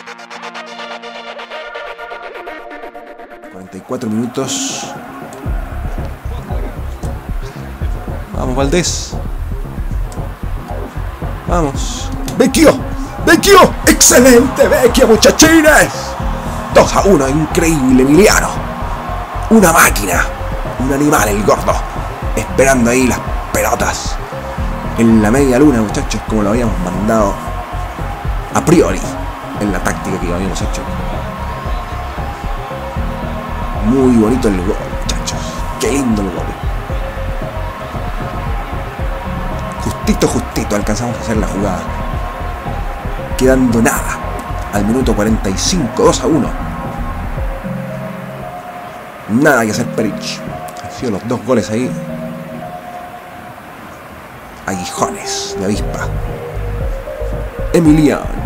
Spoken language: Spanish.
...44 minutos... Vamos, Valdés. Vamos. ¡Vecchio! ¡Vecchio! ¡Excelente, Vecchio, muchachines! 2-1, increíble, Emiliano. Una máquina. Un animal, el gordo. Esperando ahí las pelotas. En la media luna, muchachos, como lo habíamos mandado a priori. En la táctica que habíamos hecho. Muy bonito el gol, muchachos. Qué lindo el gol. Justito alcanzamos a hacer la jugada. Quedando nada. Al minuto 45, 2-1. Nada que hacer, Perich. Han sido los 2 goles ahí. Aguijones de avispa. Emiliano.